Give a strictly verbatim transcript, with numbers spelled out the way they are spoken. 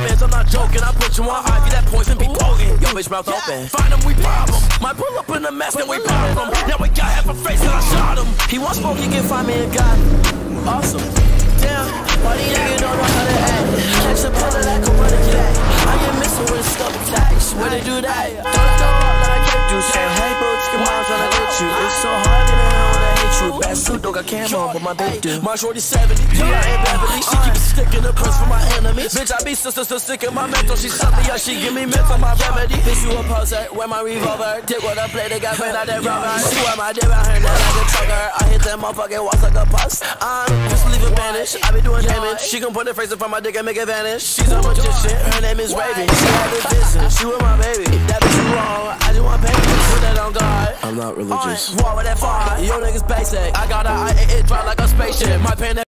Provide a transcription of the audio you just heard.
diamonds, I'm not joking. I put you on ivy, that poison be potent. Yo, bitch, mouth open. Find him, we pop him. Might pull up in a mess, then we pop him. Now we got half a face and I shot him. He wants smoke, he can find me a guy. Awesome. Damn, why these niggas don't know how to act? Catch a bullet like a running cat. I get missing with a scuff attacks. Where they do that? Don't throw up like I kept you. Say, hey, bro, your mom's tryna get you. It's so hard to know when I hate you. Bad suit, don't got cam on, but my baby do. My shorty seventy, G I ain't Beverly. She keep sticking the purse for my enemies. Bitch, I be so, so, so sick of my mental. She suck me up, she give me mental, my remedy. Bitch, you a poser, wear my revolver. Take what I play, they got ran out that rubber. She wear my dick, I heard that like a trucker. I hit that motherfucking walks like a bus. I'm just leaving vanish, I be doing damage. She gon' put her face in front of my dick and make it vanish. She's a magician, her name is Raven. She had a vision, she with my baby. That bitch you wrong, I just want payment. Put that on God. I'm not religious. War with that fire, yo niggas basic. I got a, I, it, it drop like a spaceship. My pen